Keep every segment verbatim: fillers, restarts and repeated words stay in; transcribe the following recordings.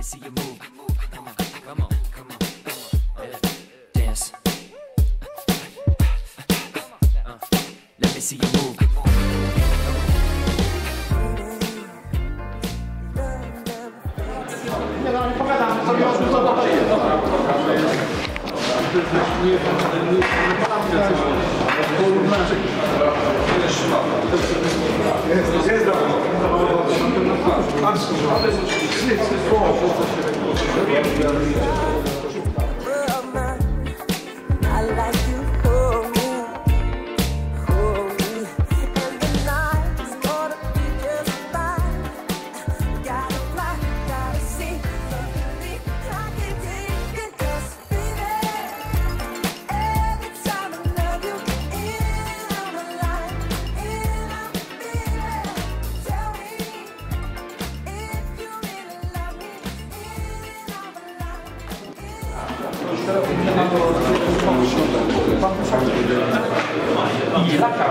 me see you move. Come on, come on, come on, yeah. Dance. Uh, let me see you move. Nie, no nie pogadamy sobie o tym, co to jest. Nie, nie, jest, jest dobrze. I laka.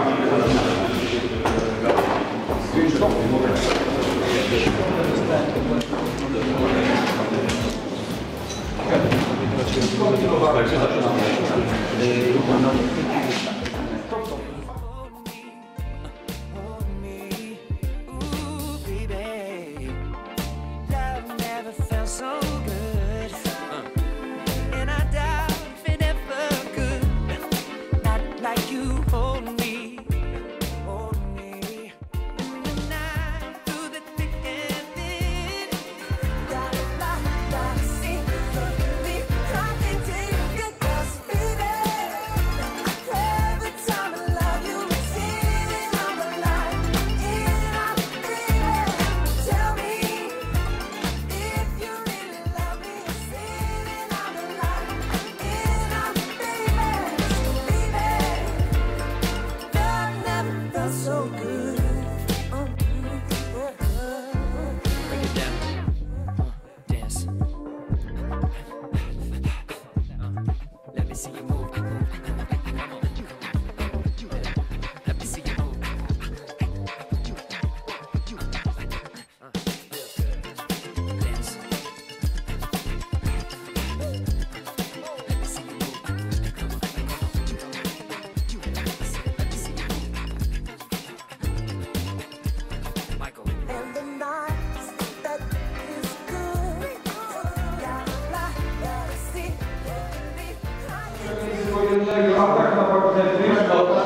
A tak na